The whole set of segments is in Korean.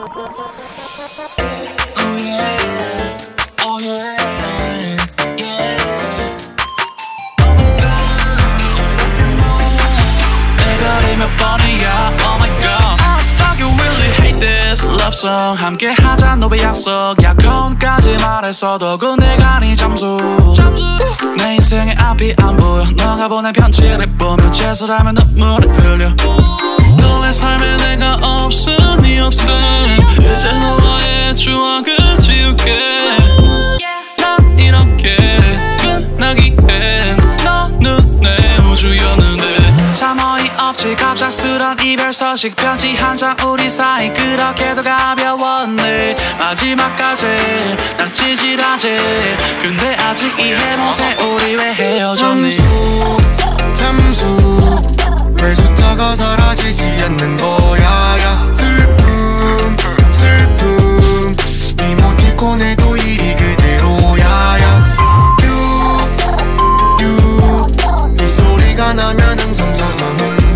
Oh yeah, oh yeah, yeah. Oh my god, 이렇게 너 이별이 몇 번이야. Oh my god, I fucking really hate this love song. 함께 하자 너의 약속. 약혼까지 말했어도 그 내가 네 잠수. 내 인생의 앞이 안 보여. 너가 보낸 편지를 보며 제설하면 눈물이 흘려. 너의 삶에 내가 없으니 없음. 이제 너와의 추억을 지울게. 난 이렇게 끝나기엔 너는 내 우주였는데. 참 어이없지 갑작스런 이별 소식. 편지 한 장 우리 사이 그렇게도 가벼웠네. 마지막까지 난 찌질하지. 근데 아직 이해 못해 우리 왜 헤어졌니. 잠수 왜 숫자가 사라지지 않는 거야. 슬픔 이모티콘에도 일이 그대로야. 이 소리가 나면 흥성서서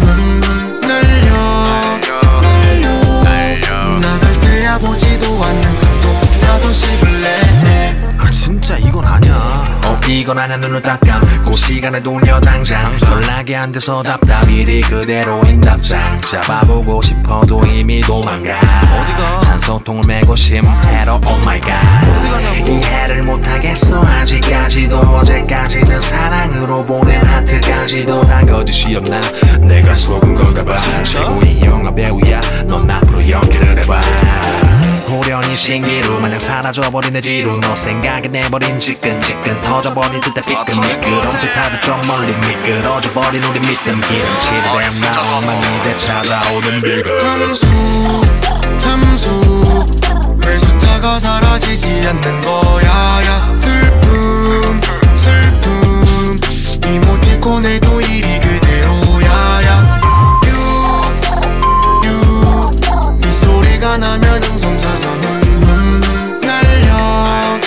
날려 나갈 때야 보지도 않는 것도 나도 씹을래. 아 진짜 이건 아니야. 이건 아냐. 눈을 딱 감고 시간을 돌려 당장. 연락이 안 돼서 답답. 일이 그대로인 답장. 잡아보고 싶어도 이미 도망가. 어디가? 산소통을 메고 심해로 oh my god. 이해를 못하겠어 아직까지도. 어제까지는 사랑으로 보낸 하트까지도 다 거짓이었나. 내가 속은 건가 봐. 최고의 영화 배우야. 넌 앞으로 연기를 해봐. 호련히 신기루 마냥 사라져버린 내 뒤로. 너 생각에 내버린 지끈지끈 터져버린 듯한 삐끔. 미끄럼 듯하듯 좀 멀리 미끄러져버린 우리 믿음. 기름칠이 된 나오만 이대 찾아오는 비극. 잠수 왜 숫자가 사라지지 않는 거야. 슬픔 이모티콘에도 일이 그대로야. 이 소리가 나면 흥성서서 날려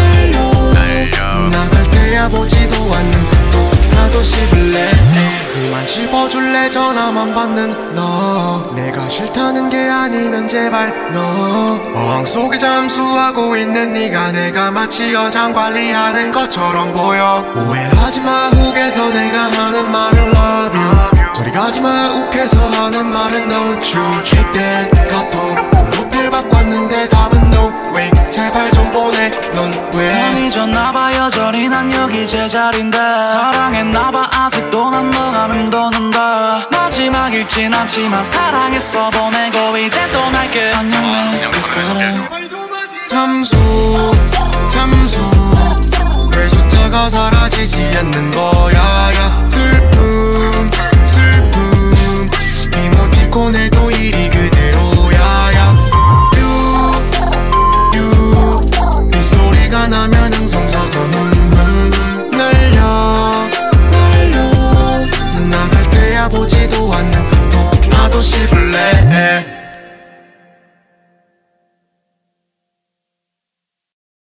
나갈 때야 보지도 않는 것도 나도 씹을래. 그만 씹어줄래. 전화만 받는 너. 내가 싫다는 게 아니면 제발 너. 어항 속에 잠수하고 있는 네가 내가 마치 여장 관리하는 것처럼 보여. 오해하지마 욱해서 내가 하는 말은 love you. 저리 가지마 욱해서 하는 말은 don't you hate that. 카톡 프로필 바꿨는데 답은 no way. 제발 좀 보내. 넌 왜 넌 잊었나봐 여전히 난 여기 제자리인데. 사랑했나봐 아직도 난 너가 맴도는데. 마지막 읽진 않지만 사랑했어 보내고 이제 또 날게. 안녕 내 그 사람. 잠수